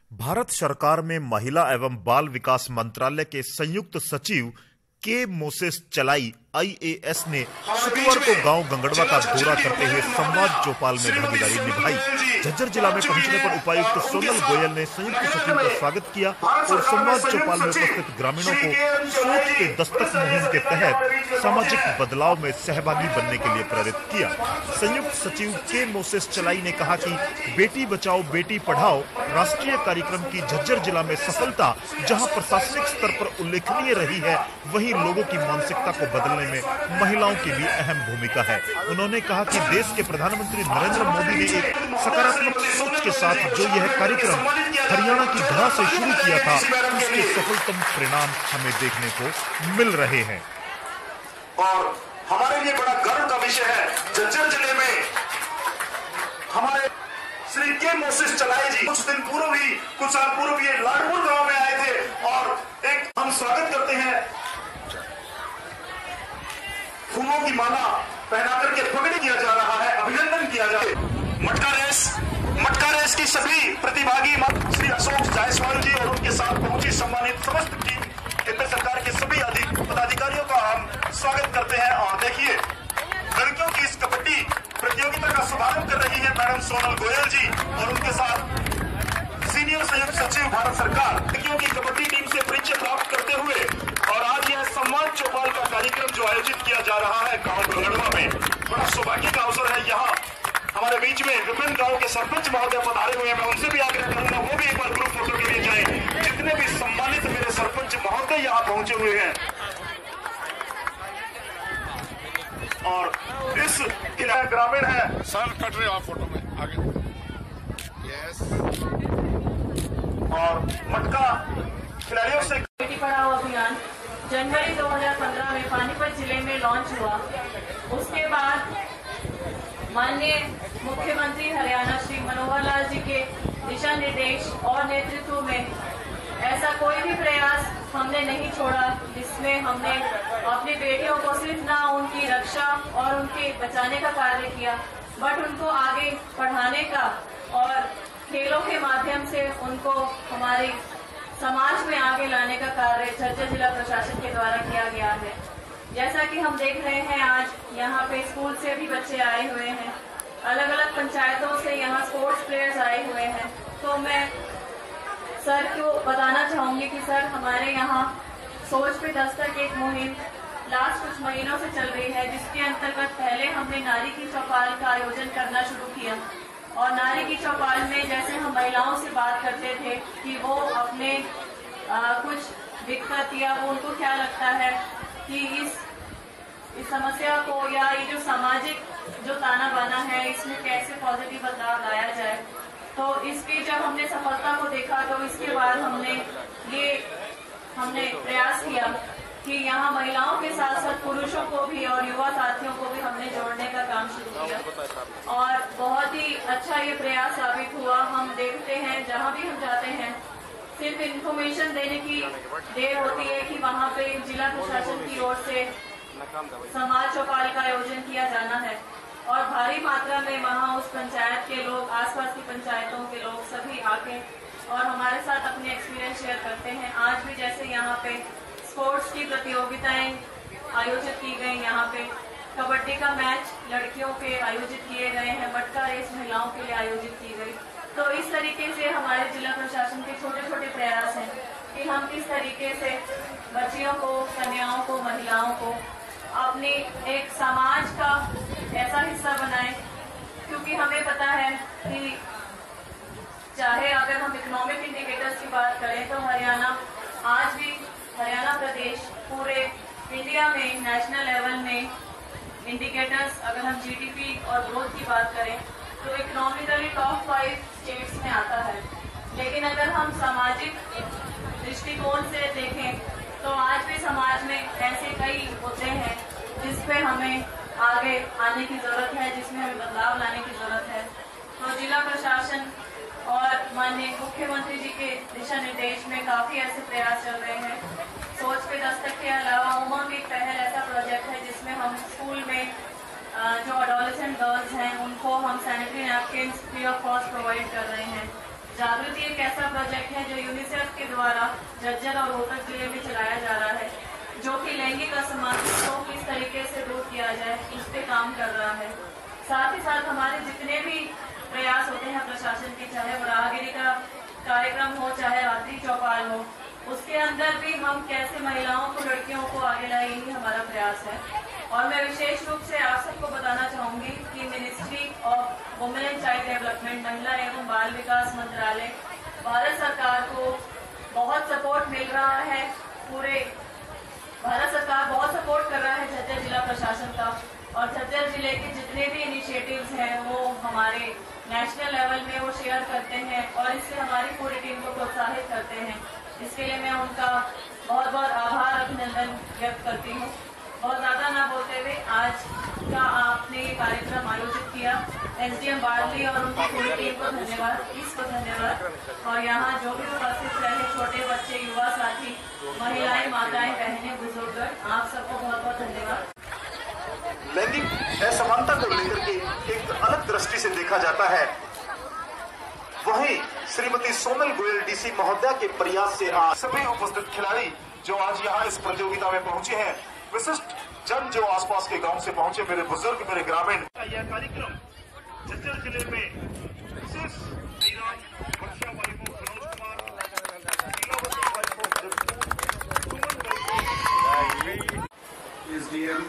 भारत सरकार में महिला एवं बाल विकास मंत्रालय के संयुक्त सचिव के मोसेस चलाई आईएएस ने शुक्रवार को गांव गंगड़वा का दौरा करते हुए संवाद चौपाल में भागीदारी निभाई। झज्जर जिला में पहुंचने पर उपायुक्त सोनल गोयल ने संयुक्त सचिव का स्वागत किया और संवाद चौपाल में उपस्थित ग्रामीणों को सोच के दस्तक मुहिम के तहत सामाजिक बदलाव में सहभागी बनने के लिए प्रेरित किया। संयुक्त सचिव के मोसेस चलाई ने कहा कि बेटी बचाओ बेटी पढ़ाओ राष्ट्रीय कार्यक्रम की झज्जर जिला में सफलता जहां प्रशासनिक स्तर पर उल्लेखनीय रही है, वहीं लोगों की मानसिकता को बदलने में महिलाओं की भी अहम भूमिका है। उन्होंने कहा कि देश के प्रधानमंत्री नरेंद्र मोदी ने एक सकारात्मक सोच के साथ जो यह कार्यक्रम हरियाणा की धरा से शुरू किया था, उसके सफलतम परिणाम हमें देखने को मिल रहे हैं। और हमारे लिए बड़ा गर्व का विषय है, झज्जर जिले में हमारे श्री के मोसेस चलाई जी कुछ साल पूर्व ये लाडपुर गांव में आए थे और एक हम स्वागत करते हैं, फूलों की माला पहना करके पगड़ी किया जा रहा है, अभिनंदन किया जा रहा है। मटका रेस की सभी प्रतिभागी श्री अशोक जायसवाल जी और उनके साथ पहुंची सम्मानित समस्त टीम केंद्र सरकार के सभी पदाधिकारियों का हम स्वागत करते हैं। और देखिए, लड़कियों की इस कबड्डी प्रतियोगिता का शुभारंभ कर रही है मैडम सोनल गोयल जी और उनके साथ सीनियर संयुक्त सचिव भारत सरकार लड़कियों की कबड्डी टीम से परिचय प्राप्त करते हुए। और आज यह संवाद चौपाल का कार्यक्रम जो आयोजित किया जा रहा है गांव गंगड़वा में, बड़ा सौभाग्य का अवसर है। यहाँ हमारे बीच में विभिन्न गांव के सरपंच महोदय पधारे हुए हैं, मैं उनसे भी आग्रह करूंगा वो भी एक बार ग्रुप फोटो के लिए जाएं। जितने भी सम्मानित मेरे सरपंच महोदय यहाँ पहुंचे हुए हैं और इस ग्रामीण है सर कट रहे आप फोटो में आगे। यस। और मटका खिलाड़ियों से बेटी पढ़ाओ अभियान जनवरी 2015 में पानीपत जिले में लॉन्च हुआ। उसके बाद माननीय मुख्यमंत्री हरियाणा श्री मनोहर लाल जी के दिशा निर्देश और नेतृत्व में ऐसा कोई भी प्रयास हमने नहीं छोड़ा जिसमें हमने अपनी बेटियों को सिर्फ ना उनकी रक्षा और उनके बचाने का कार्य किया, बट उनको आगे पढ़ाने का और खेलों के माध्यम से उनको हमारे समाज में आगे लाने का कार्य झज्जर जिला प्रशासन के द्वारा किया गया है। जैसा कि हम देख रहे हैं, आज यहाँ पे स्कूल से भी बच्चे आए हुए हैं, अलग अलग पंचायतों से यहाँ स्पोर्ट्स प्लेयर्स आए हुए हैं। तो मैं सर को बताना चाहूंगी कि सर हमारे यहाँ सोच पे दस्तक एक मुहिम लास्ट कुछ महीनों से चल रही है, जिसके अंतर्गत पहले हमने नारी की चौपाल का आयोजन करना शुरू किया। और नारी की चौपाल में जैसे हम महिलाओं से बात करते थे कि वो अपने कुछ दिक्कत या वो उनको क्या लगता है कि इस समस्या को या ये जो सामाजिक जो ताना बाना है इसमें कैसे पॉजिटिव बदलाव लाया जाए। तो इसकी जब हमने सफलता को देखा तो इसके बाद हमने प्रयास किया कि यहाँ महिलाओं के साथ साथ पुरुषों को भी और युवा साथियों को भी हमने जोड़ने का काम शुरू किया और बहुत ही अच्छा ये प्रयास साबित हुआ। हम देखते हैं जहाँ भी हम जाते हैं सिर्फ इन्फॉर्मेशन देने की देर होती है कि वहाँ पे जिला प्रशासन की ओर से समाज चौपाल का आयोजन किया जाना है और भारी मात्रा में वहाँ उस पंचायत के लोग, आसपास की पंचायतों के लोग सभी आके और हमारे साथ अपने एक्सपीरियंस शेयर करते हैं। आज भी जैसे यहाँ पे स्पोर्ट्स की प्रतियोगिताएं आयोजित की गई, यहाँ पे कबड्डी का मैच लड़कियों के आयोजित किए गए हैं, मटका रेस महिलाओं के लिए आयोजित की गई। तो इस तरीके से हमारे जिला प्रशासन के छोटे छोटे प्रयास हैं कि हम किस तरीके से बच्चियों को, कन्याओं को, महिलाओं को अपनी एक समाज का ऐसा हिस्सा बनाएं, क्योंकि हमें पता है कि चाहे अगर हम इकोनॉमिक इंडिकेटर्स की बात करें तो हरियाणा प्रदेश पूरे इंडिया में नेशनल लेवल में इंडिकेटर्स, अगर हम जीडीपी और ग्रोथ की बात करें तो इकोनॉमिकली टॉप 5 स्टेट्स में आता है। लेकिन अगर हम सामाजिक दृष्टिकोण से देखें तो आज भी समाज में ऐसे कई मुद्दे हैं जिस पे हमें आगे आने की जरूरत है, जिसमें हमें बदलाव लाने की जरूरत है। तो जिला प्रशासन और माननीय मुख्यमंत्री जी के दिशा निर्देश में काफी ऐसे प्रयास चल रहे हैं। सोच पे दस्तक के अलावा उमंग एक पहल ऐसा प्रोजेक्ट है जिसमें हम स्कूल में जो एडोलेसेंट गर्ल्स हैं उनको हम sanitary napkin free of cost provide कर रहे हैं। जागृति एक ऐसा प्रोजेक्ट है जो यूनिसेफ के द्वारा झज्जर और रोहतक जिले में चलाया जा रहा है, जो कि लैंगिक असमानता को किस तरीके से दूर किया जाए इस पे काम कर रहा है। साथ ही साथ हमारे जितने भी प्रयास होते हैं प्रशासन के, चाहे वो राहगिरी का कार्यक्रम हो, चाहे रात्रि चौपाल हो, उसके अंदर भी हम कैसे महिलाओं को, लड़कियों को आगे लाए, यही हमारा प्रयास है। और मैं विशेष रूप से आप सबको बताना चाहूंगी कि ministry of women and child development, महिला एवं बाल विकास मंत्रालय, भारत सरकार को बहुत सपोर्ट मिल रहा है। पूरे भारत सरकार बहुत सपोर्ट कर रहा है झज्जर जिला प्रशासन का, और झज्जर जिले के जितने भी इनिशिएटिव्स हैं वो हमारे नेशनल लेवल में वो शेयर करते हैं और इससे हमारी पूरी टीम को प्रोत्साहित करते हैं। इसके लिए मैं उनका बहुत बहुत आभार, अभिनंदन व्यक्त करती हूँ। बहुत ज्यादा ना बोलते हुए आज का आपने ये कार्यक्रम आयोजित किया, एसडीएम बार्ली और उनकी पूरी टीम को धन्यवाद, इसको धन्यवाद। और यहाँ जो भी उपस्थित रहे, छोटे बच्चे, युवा साथी, महिलाएं, माताएं, बहनें, बुजुर्ग, आप सबको बहुत बहुत धन्यवाद। लैंगिक असमानता को लेकर के एक अलग दृष्टि से देखा जाता है, वहीं श्रीमती सोनल गोयल डीसी महोदया के प्रयास से आज सभी उपस्थित खिलाड़ी जो आज यहाँ इस प्रतियोगिता में पहुंचे हैं, विशिष्ट जन जो आसपास के गांव से पहुंचे, मेरे बुजुर्ग, मेरे ग्रामीण, यह कार्यक्रम झज्जर जिले में विशेष एसडीएम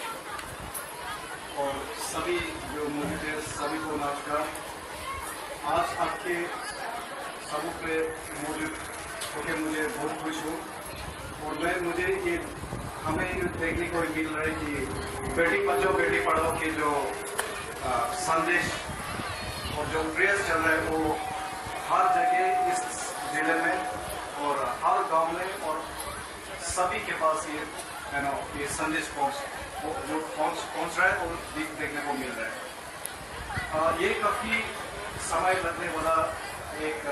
और सभी जो मौजूद है, सभी को नमस्कार। आज आपके सबों पे मौजूद होकर मुझे बहुत खुश हूँ और मुझे ये हमें देखने को मिल रहा है कि बेटी बचाओ बेटी पढ़ाओ के जो संदेश और जो प्रयास चल रहा है वो हर जगह इस जिले में और हर गांव में और सभी के पास ये संदेश पहुंच रहा है और देखने को मिल रहा है। ये काफी समय लगने वाला एक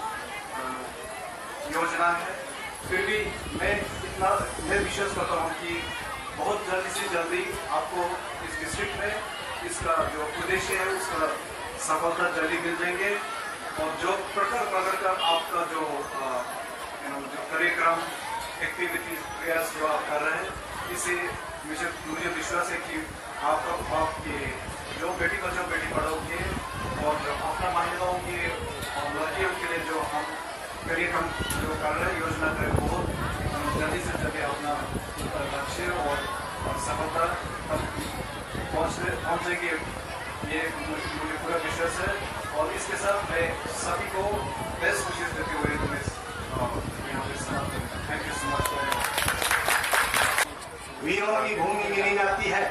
योजना है, फिर भी मैं विश्वास करता हूँ कि बहुत जल्दी से जल्दी आपको इस डिस्ट्रिक्ट में इसका जो उद्देश्य है उसका सफलता जल्दी मिल जाएंगे। और जो प्रकार का आपका जो कार्यक्रम, एक्टिविटीज, प्रयास जो आप कर रहे हैं, इससे मुझे विश्वास है कि आपके जो बेटी बचाओ बेटी पढ़ाओ के और जो अपना महिलाओं के और लड़कियों के लिए जो हम कार्यक्रम जो कर रहे हैं, योजना करें, बहुत जल्दी से जल्दी अपना लक्ष्य और सफलता पहुँचेंगे, ये मुझे पूरा विश्वास है। और इसके साथ मैं सभी को बेस्ट विशेष देते हुए यहाँ पे समाप्त करूँगा। Thank you so much. वीरों की भूमि गिनी जाती है,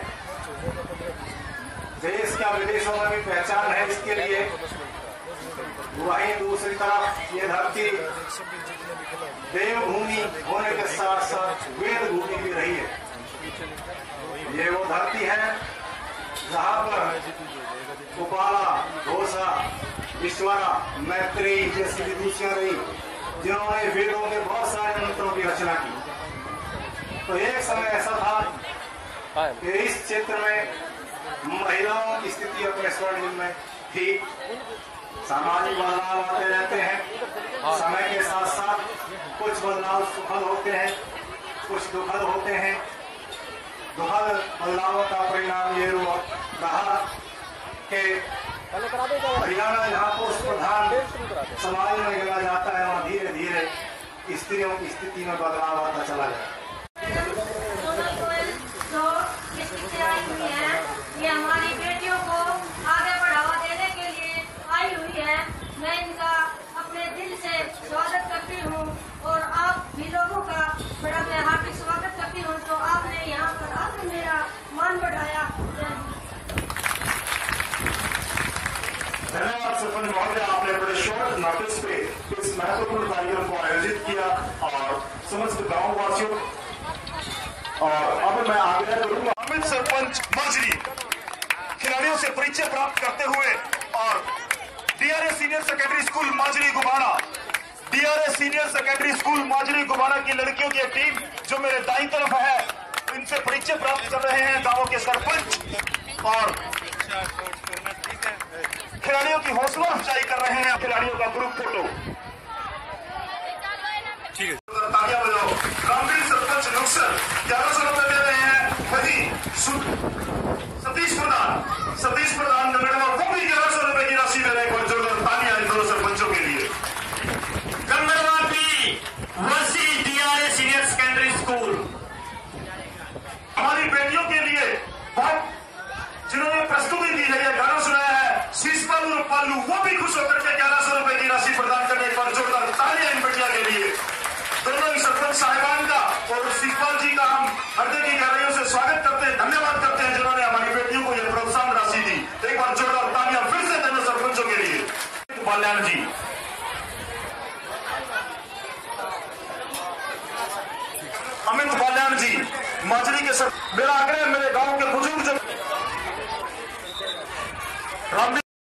देश का विदेशों में भी पहचान है इसके लिए। वहीं दूसरी तरफ ये धरती देवभूमि होने के साथ साथ वेद भूमि भी रही है। ये वो धरती है जहाँ पर उपाला, घोषा, विश्वरा, मैत्री जैसी विभूतियां रही, जिन्होंने वेदों के बहुत सारे मंत्रों की रचना की। तो एक समय ऐसा था कि इस क्षेत्र में महिलाओं की स्थिति अपने स्वर्णिम में थी। सामाजिक बदलाव आते रहते हैं, समय के साथ साथ कुछ बदलाव सुखद होते हैं, कुछ दुखद होते हैं। दुखद बदलाव का परिणाम ये रहा कि हरियाणा जहाँ पुरुष प्रधान समाज में गिना जाता है, वहाँ धीरे धीरे स्त्रियों की स्थिति में बदलाव आता चला गया। जो स्थिति आई हुई है, ये हमारी बेटियों को आगे बढ़ावा देने के लिए आई हुई है। मैं इनका अपने दिल से स्वागत करती हूँ और आप भी लोगों का बड़ा मैं हार्दिक स्वागत करती हूँ। तो आपने यहाँ पर आकर मेरा मान बढ़ाया। धन्यवाद सरपंच महोदय, आपने बड़े शॉर्ट नोटिस पे इस महत्वपूर्ण कार्यक्रम को आयोजित किया और समस्त गाँव वासियों। और अब मैं आग्रह करूंगा अमित सरपंच माजरी खिलाड़ियों से परिचय प्राप्त करते हुए और DRS senior secondary school Majri Gubana, DRS senior secondary school Majri Gubana की लड़कियों की टीम जो मेरे दाईं तरफ है, इनसे परिचय प्राप्त कर रहे हैं गांवों के सरपंच और खिलाड़ियों की हौसला अफजाई कर रहे हैं। खिलाड़ियों का ग्रुप फोटो, ठीक है, तालियां बजाओ। रामवीर सरपंच नुक्सर 1100 रुपए दे रहे हैं। वही सतीश प्रधान गंगड़वा, वो भी 1100 रुपए की राशि दे रहे हैं। जोरदार तालियां इन दोनों सरपंचों के लिए। गंगड़वा की वसी DRA सीनियर सेकेंडरी स्कूल हमारी बेटियों के लिए बहुत जिन्होंने प्रस्तुति दी है, यह गाना सुनाया है, शीशपाल और पालू, वो भी खुश होकर के 1100 रुपए की राशि प्रदान करने पर जोरदार तालियां इन बेटियों के लिए। दोनों ही सरपंच साहिबान का और शीशपाल जी का हम हृदय की गहराइयों से स्वागत करते हैं, धन्यवाद करते हैं जिन्होंने हमारी बेटियों को यह प्रोत्साहन राशि दी। एक बार जोरदार तालियां फिर से दोनों सरपंचों के लिए। बाल्याण जी, अमित बाल्याण जी माजरी के सर, मेरा आग्रह है